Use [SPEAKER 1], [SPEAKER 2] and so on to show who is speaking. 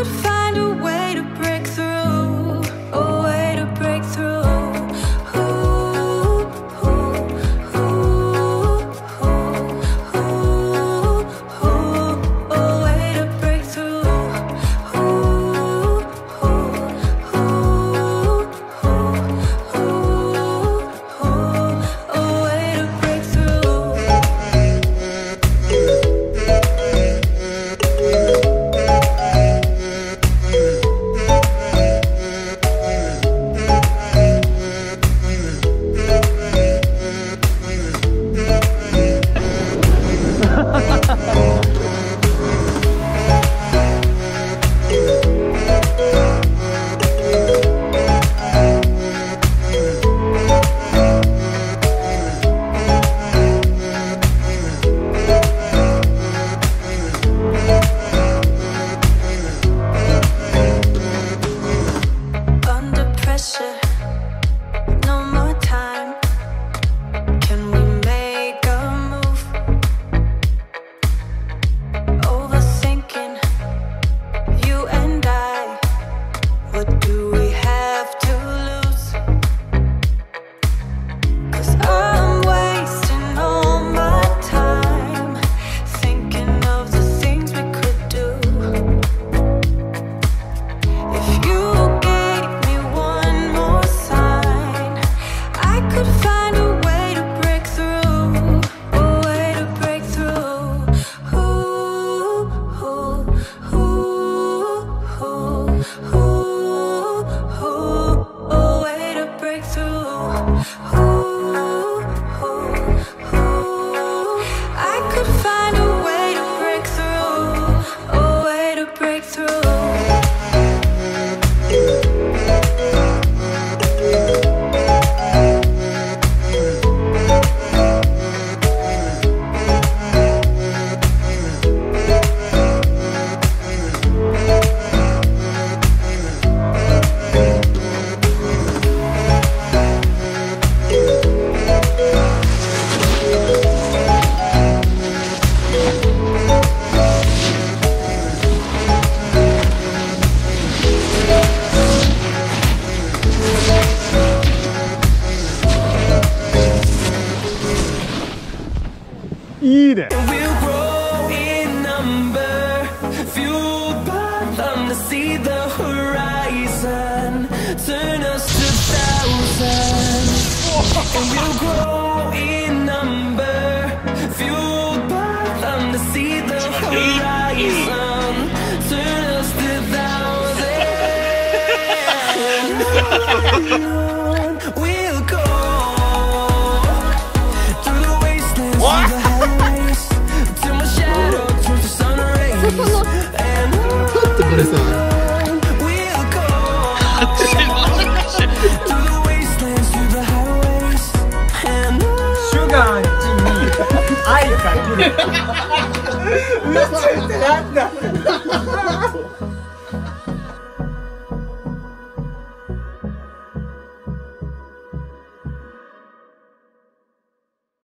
[SPEAKER 1] could find a way to break through, a way to break through.
[SPEAKER 2] 이래.
[SPEAKER 3] We'll grow in number, fueled by them to see the horizon, turn us to thousands. And we'll grow in number, fueled by them to see the horizon, turn us to thousands. We'll go through the wastelands, through the highways, till my shadow turns to sun rays. And we'll go through the wastelands, through the highways. And
[SPEAKER 4] 슈가 찜이 아이가 웃을 때 난다.